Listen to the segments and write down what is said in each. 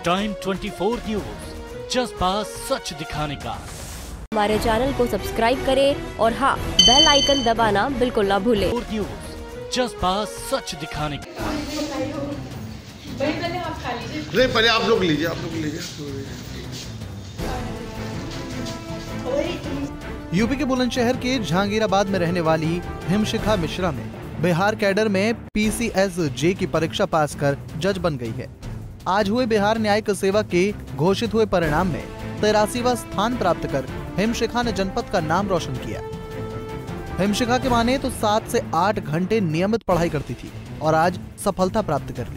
Time 24 news, जज्बा सच दिखाने का। हमारे चैनल को सब्सक्राइब करें और हाँ, बेल आइकन दबाना बिल्कुल ना भूलें। न्यूज़, जज्बा सच दिखाने का। नहीं, पहले आप लोग लीजिए, यूपी के बुलंदशहर के जहांगीराबाद में रहने वाली हिमशिखा मिश्रा में बिहार कैडर में PCSJ की परीक्षा पास कर जज बन गई है। आज हुए बिहार न्यायिक सेवा के घोषित हुए परिणाम में 83वां स्थान प्राप्त कर हिमशिखा ने जनपद का नाम रोशन किया। हिमशिखा के माने तो 7 से 8 घंटे नियमित पढ़ाई करती थी और आज सफलता प्राप्त कर ली।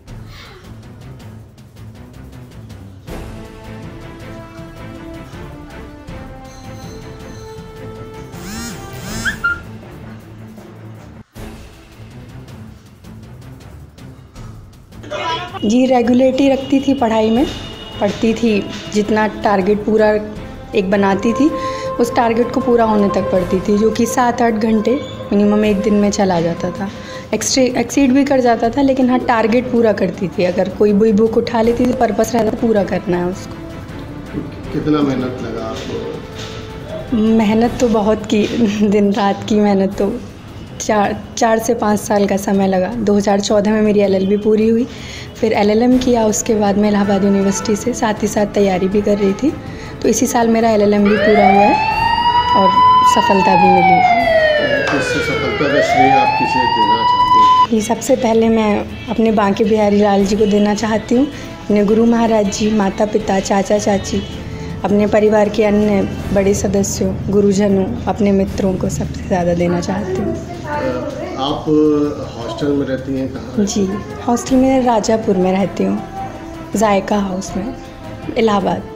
जी, रेगुलरिटी रखती थी पढ़ाई में, पढ़ती थी, जितना टारगेट पूरा एक बनाती थी उस टारगेट को पूरा होने तक पढ़ती थी, जो कि 7-8 घंटे मिनिमम एक दिन में चला जाता था। एक्सीड भी कर जाता था, लेकिन हाँ टारगेट पूरा करती थी। अगर कोई भी बुक उठा लेती थी, पर्पस रहता था पूरा करना है उसको। कितना मेहनत लगा आपको? मेहनत तो बहुत की, दिन रात की मेहनत तो 4 से 5 साल का समय लगा। 2014 में मेरी LLB पूरी हुई, फिर LLM किया, उसके बाद मैं इलाहाबाद यूनिवर्सिटी से साथ ही साथ तैयारी भी कर रही थी। तो इसी साल मेरा LLM भी पूरा हुआ है और सफलता भी मिली। इस सफलता का श्रेय आप किसे देना चाहते हैं? सबसे पहले मैं अपने बांके बिहारी लाल जी को देना चाहती हूँ, अपने गुरु महाराज जी, माता पिता, चाचा चाची, अपने परिवार के अन्य बड़े सदस्यों, गुरुजनों, अपने मित्रों को सबसे ज़्यादा देना चाहती हूँ। आप हॉस्टल में रहती हैं कहाँ? जी, हॉस्टल में राजापुर में रहती हूँ, जायका हाउस में, इलाहाबाद।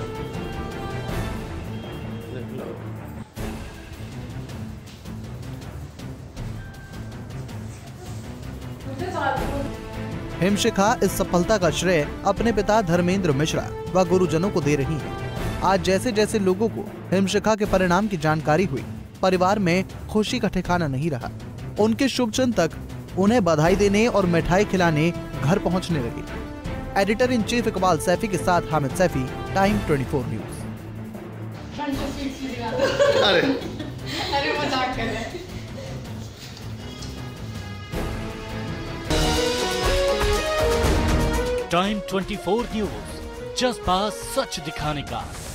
हिमशिखा इस सफलता का श्रेय अपने पिता धर्मेंद्र मिश्रा व गुरुजनों को दे रही हैं। आज जैसे जैसे लोगों को हिमशिखा के परिणाम की जानकारी हुई, परिवार में खुशी का ठिकाना नहीं रहा। उनके शुभचिंतक उन्हें बधाई देने और मिठाई खिलाने घर पहुंचने लगे। Editor in chief Iqbal Saifi के साथ हामिद सैफी, टाइम 24 न्यूज़। अरे मजाक कर रहे हैं। टाइम 24 न्यूज़, जज्बा सच दिखाने का।